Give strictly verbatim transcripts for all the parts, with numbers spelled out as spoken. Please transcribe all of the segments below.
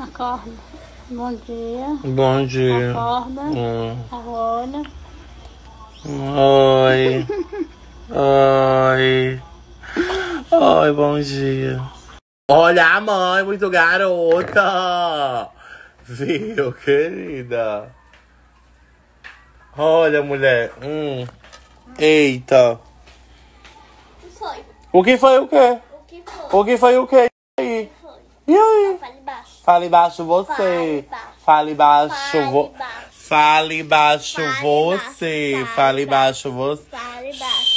Acorda. Bom dia. Bom dia. Acorda. Hum. Agora. Oi. Oi. Oi, bom dia. Olha a mãe, muito garota. Viu, querida? Olha, mulher. Hum. Eita. O que foi? O que foi o quê? O que foi? O que foi o quê? E aí? E aí? Fale baixo. Fale baixo você. Fale baixo. Vo... Fale baixo você. Fale baixo você. Fale baixo.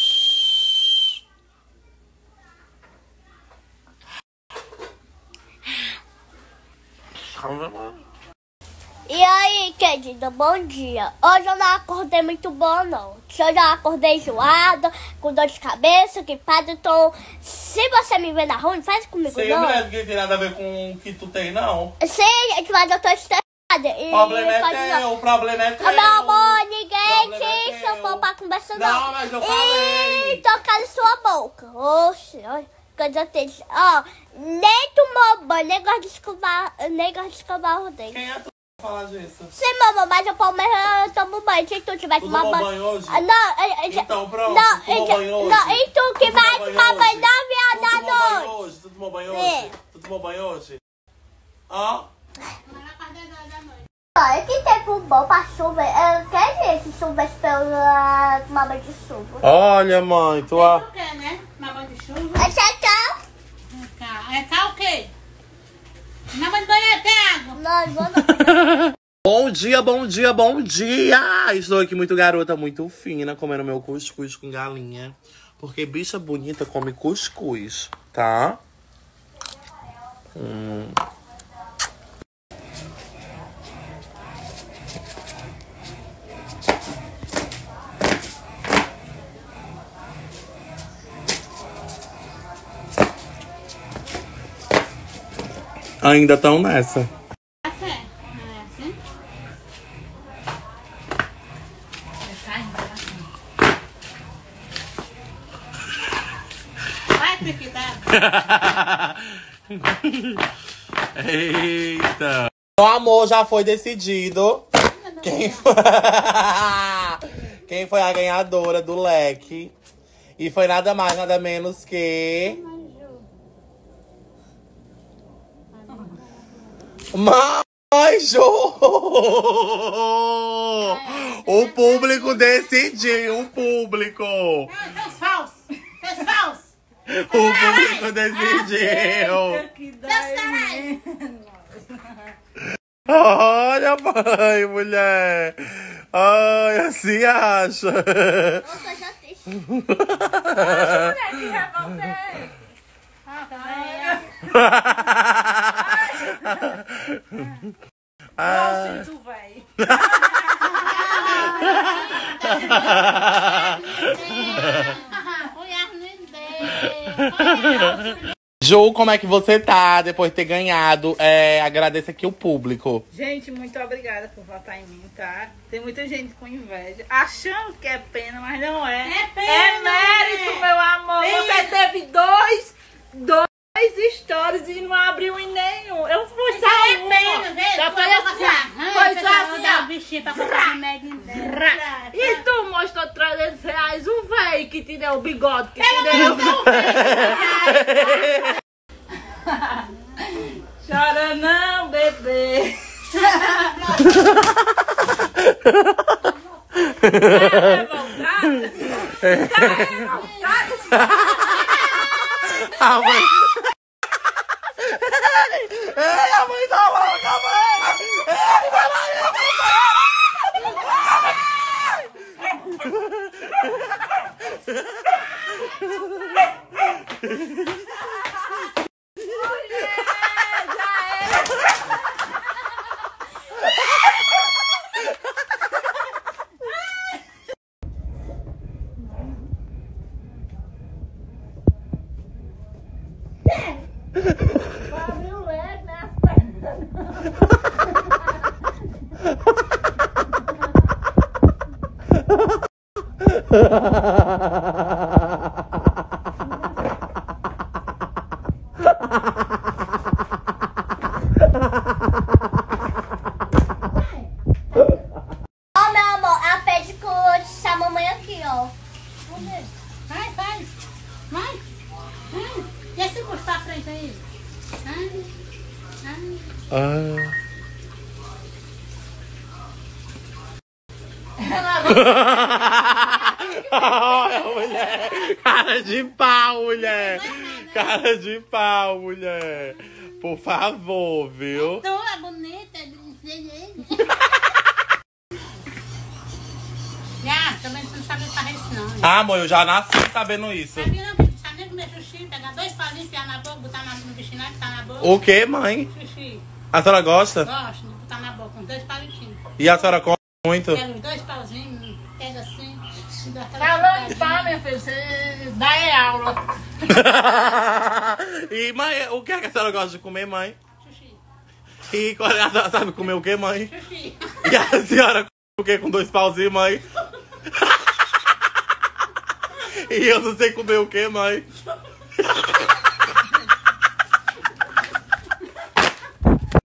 E aí, querida, bom dia. Hoje eu não acordei muito bom, não. Hoje eu acordei enjoada, com dor de cabeça, gripado. Então, se você me ver na rua, não faz comigo, Sei, não. mulher, não tem nada a ver com o que tu tem, não. Sim, mas eu tô estressada. O problema é teu, o problema é teu. Meu amor, ninguém Problema é te teu. chamou pra conversar, não. Não, mas eu falei. Ih, tocar sua boca. Oxe, olha. Coisa triste. Ó, nem tomou banho, nem gosta de escovar, nem gosta de escovar o dente. Quem é tu pra falar disso? Sim, mamãe, mas o Palmeiras tomo banho. Se tu tiver que Tu tomar tomou banho. banho hoje? Ah, Não, eh, eh, Então, pronto, Não, tu tomou eh, banho hoje? não, e tu que Tu vai tomou tomar banho banho hoje? da Tu viada tomou à banho noite. hoje? Tu tomou banho É. hoje? Tu tomou banho hoje? Ó. Olha, que tempo bom pra chover. Eu quero ver se chover pela tomar banho de chuva. Olha, mãe, tu É a... o quê, né? Uma banho de chuva? Esse é tão... É cá. É cá o quê? Na banho de banheiro tem água. Não, vou não. Bom dia, bom dia, bom dia! Estou aqui muito garota, muito fina, comendo meu cuscuz com galinha. Porque bicha bonita come cuscuz, tá? Hum. Ainda estão nessa. Tá certo. Não é assim? Vai, Triquidade. Eita! O amor já foi decidido. Quem foi... Quem foi a ganhadora do leque? E foi nada mais, nada menos que... Maju! O público decidiu, o público! Não, seus falsos. Seus falsos. O público decidiu! Seus caralho. Olha, mãe, mulher! Ai, assim acha! Nossa, já tem. Ah, tá Ah. Tu vai. Ju, como é que você tá depois de ter ganhado? É, agradeço aqui o público. Gente, muito obrigada por votar em mim, tá? Tem muita gente com inveja, achando que é pena, mas não é. É pena, É mérito, meu amor. Pena. Você teve dois, dois stories e não abriu em nenhum. Eu fui só É uma. pena, vê? Já Tu foi vai assim, passar. ó. Foi só assim, dar ó. o bichinho pra comprar remédio em Ra. E tu mostrou trezentos reais o véi que te deu o bigode que te Eu deu. não vejo. Chora não, bebê. Tá revoltada? Tá revoltada? A mãe... Ei, a mãe tá louca, mãe! Ei, vai lá, Abre o leque, né? Ha ha ha ha! Ah. Olha, mulher! Cara de pau, mulher! Cara de pau, mulher! Por favor, viu? Tu é bonita. Já, também você não sabe fazer isso, não. Né? Ah, amor, eu já nasci sabendo isso. Sabe não, sabe nem comer xuxi, pegar dois pauzinhos, enfiar na boca, botar na- no bichinho, botar na boca. O que, mãe? Xuxi. A senhora gosta? Gosto de botar na boca, com dois palitinhos. E a senhora come muito? Pega os dois pauzinhos, pega assim, e dá aquela Falando de chupadinha. pau, minha filha, você dá é aula. E, mãe, o que é que a senhora gosta de comer, mãe? Xuxi. E qual- a senhora sabe comer o que, mãe? Xuxi. E a senhora come o que com dois pauzinhos, mãe? E eu não sei comer o que, mãe?